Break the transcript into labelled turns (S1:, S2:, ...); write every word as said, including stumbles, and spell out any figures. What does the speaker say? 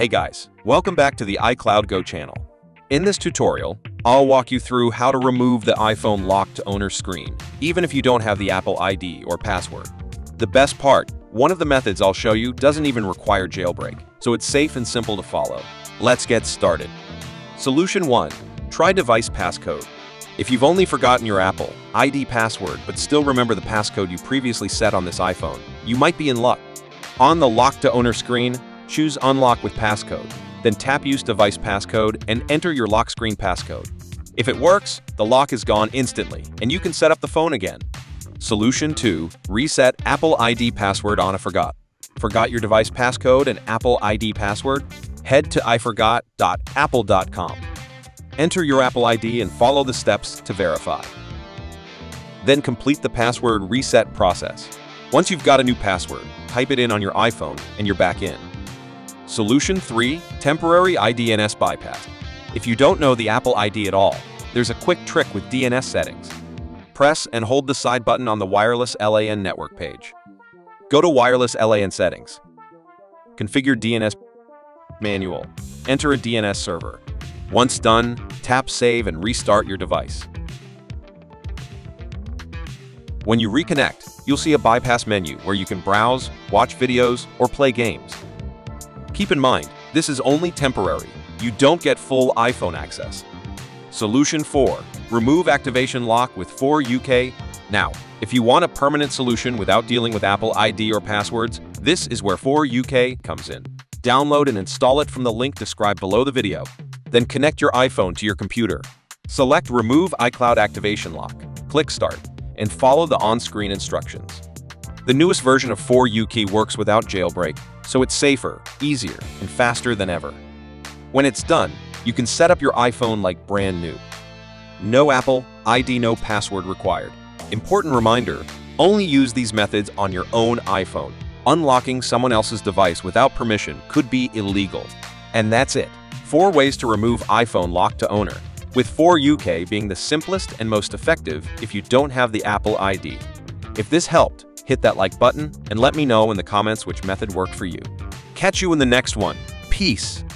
S1: Hey guys, welcome back to the iCloud Go channel. In this tutorial, I'll walk you through how to remove the iPhone lock to owner screen, even if you don't have the Apple I D or password. The best part, one of the methods I'll show you doesn't even require jailbreak, so it's safe and simple to follow. Let's get started. Solution one. Try device passcode. If you've only forgotten your Apple I D password but still remember the passcode you previously set on this iPhone, you might be in luck. On the lock to owner screen, choose Unlock with Passcode, then tap Use Device Passcode and enter your lock screen passcode. If it works, the lock is gone instantly, and you can set up the phone again. Solution two. Reset Apple I D password on iForgot. Forgot your device passcode and Apple I D password? Head to i forgot dot apple dot com. Enter your Apple I D and follow the steps to verify. Then complete the password reset process. Once you've got a new password, type it in on your iPhone and you're back in. Solution three. Temporary i D N S bypass. If you don't know the Apple I D at all, there's a quick trick with D N S settings. Press and hold the side button on the Wireless LAN network page. Go to Wireless LAN settings. Configure D N S manual. Enter a D N S server. Once done, tap Save and restart your device. When you reconnect, you'll see a bypass menu where you can browse, watch videos, or play games. Keep in mind, this is only temporary. You don't get full iPhone access. Solution four. Remove activation lock with four U K. Now, if you want a permanent solution without dealing with Apple I D or passwords, this is where four U K comes in. Download and install it from the link described below the video. Then connect your iPhone to your computer. Select Remove iCloud Activation Lock, click Start, and follow the on-screen instructions. The newest version of four U K works without jailbreak, so it's safer, easier, and faster than ever. When it's done, you can set up your iPhone like brand new. No Apple I D, no password required. Important reminder, only use these methods on your own iPhone. Unlocking someone else's device without permission could be illegal. And that's it. Four ways to remove iPhone lock to owner, with four U K being the simplest and most effective if you don't have the Apple I D. If this helped, hit that like button and let me know in the comments which method worked for you. Catch you in the next one. Peace.